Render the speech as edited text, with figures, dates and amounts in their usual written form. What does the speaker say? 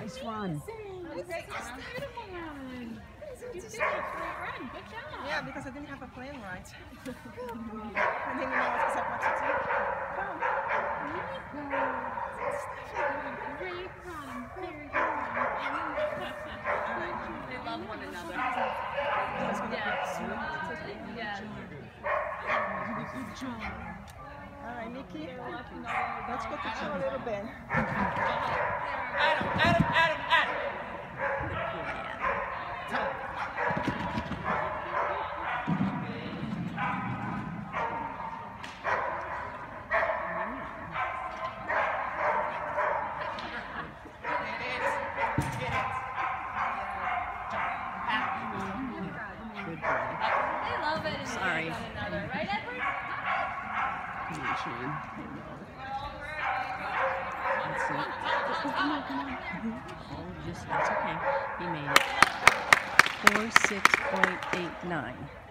Nice run. You did a great run. Good job. Yeah, because I didn't have a plan right. I didn't know what to do. Come. Great run. Very good run. They love one another. Yeah. Good job. All right, Nikki. Let's go to chill a little bit. Adam. Good boy. They love it. Sorry. One another. Right, Edward? Come on, Sean. That's it. Come on. Oh, that's okay. He made it. 46.89.